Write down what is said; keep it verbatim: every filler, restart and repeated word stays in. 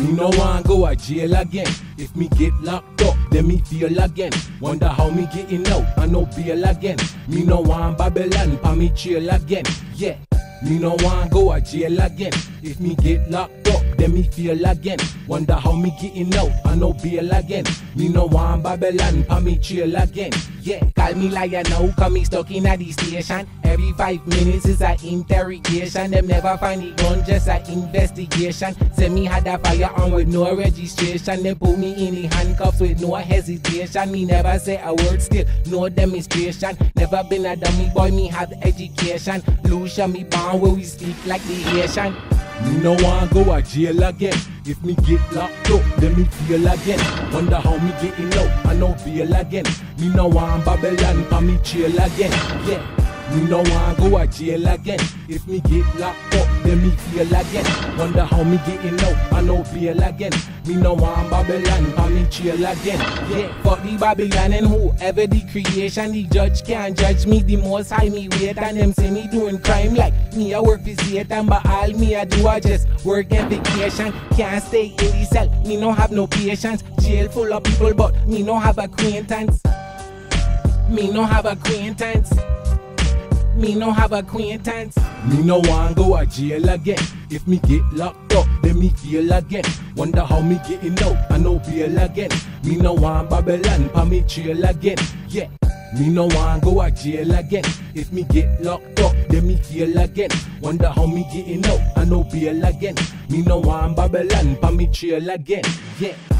Me no want go a jail again. If me get locked up, then me feel again. Wonder how me getting out, I no bail again. Me no want Babylon pa me trail again. Yeah, me no want go a jail again. If me get locked up, then me feel again. Wonder how me getting out, I no bail again. Me no want Babylon pa me trail again. Yeah, call me liar now, cause me stuck in a the station. Every five minutes is a interrogation. Them never find the gun, just a investigation. Say me had a fire on with no registration. They put me in the handcuffs with no hesitation. Me never say a word, still no demonstration. Never been a dummy boy, me have education. Lucia me born where we speak like the Haitian. Me no want go a jail again. If me get locked up, then me feel again. Wonder how me getting out, I no bail again. Me no want Babylon pa me trail again. Yeah, me no want go a jail again. If me get locked up, then me feel again. Wonder how me getting out, I no bail again. Me no want Babylon pa me trail again. Yeah, fuck the Babylon and whoever the creation. The judge can't judge me, the most high me wait. And them say me doing crime like me I work for Satan. But all me I do I just work and vacation. Can't stay in the cell, me no have no patience. Jail full of people but me no have acquaintance. Me no have acquaintance. Me no have acquaintance. Me no want go a jail again. If me get locked up, then me feel again. Wonder how me getting out, I no bail again. Me no want Babylon pa me trail again. Yeah, me no want go a jail again. If me get locked up, then me feel again. Wonder how me getting out, I no bail again. Me no want Babylon pa me trail again. Yeah.